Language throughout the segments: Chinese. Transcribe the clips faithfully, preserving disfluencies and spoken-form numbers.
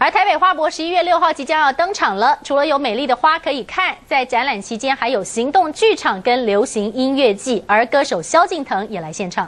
而台北花博十一月六号即将要登场了，除了有美丽的花可以看，在展览期间还有行动剧场跟流行音乐季，而歌手萧敬腾也来献唱。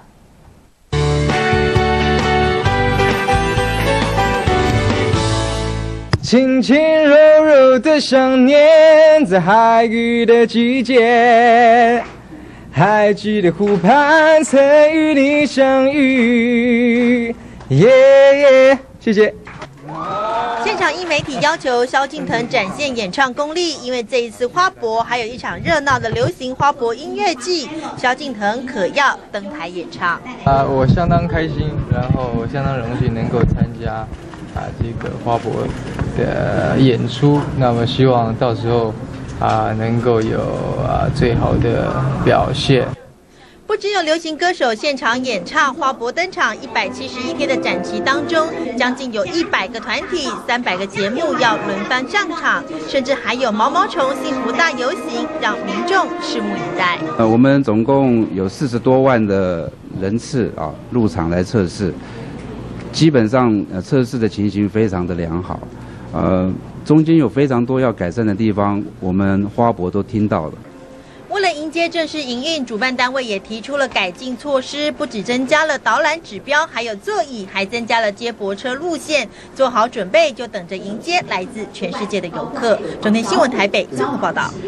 轻轻柔柔的想念，在海域的季节，还记得湖畔曾与你相遇。耶耶，谢谢。 现场因媒体要求萧敬腾展现演唱功力，因为这一次花博还有一场热闹的流行花博音乐季，萧敬腾可要登台演唱。 啊，我相当开心，然后我相当荣幸能够参加啊这个花博的演出。那么希望到时候啊能够有啊最好的表现。 不只有流行歌手现场演唱，花博登场一百七十一天的展期当中，将近有一百个团体、三百个节目要轮番上场，甚至还有毛毛虫幸福大游行，让民众拭目以待。 呃，我们总共有四十多万的人次啊入场来测试，基本上呃测试的情形非常的良好，呃，中间有非常多要改善的地方，我们花博都听到了。 为了迎接正式营运，主办单位也提出了改进措施，不只增加了导览指标，还有座椅，还增加了接驳车路线，做好准备，就等着迎接来自全世界的游客。中天新闻台北综合报道。